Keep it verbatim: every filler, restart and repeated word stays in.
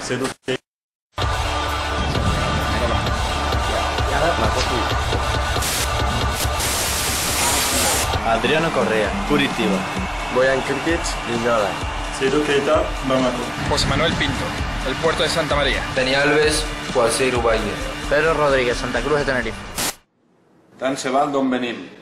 Sedu Keita. Adriano Correa, Curitiba. Boyan Krkic, Linyola. Sedu Keita, Bamako. José Manuel Pinto, el Puerto de Santa María. Dani Alves, Juazeiro Bahía. Pedro Rodríguez, Santa Cruz de Tenerife. Dan Sebal, Don Benín.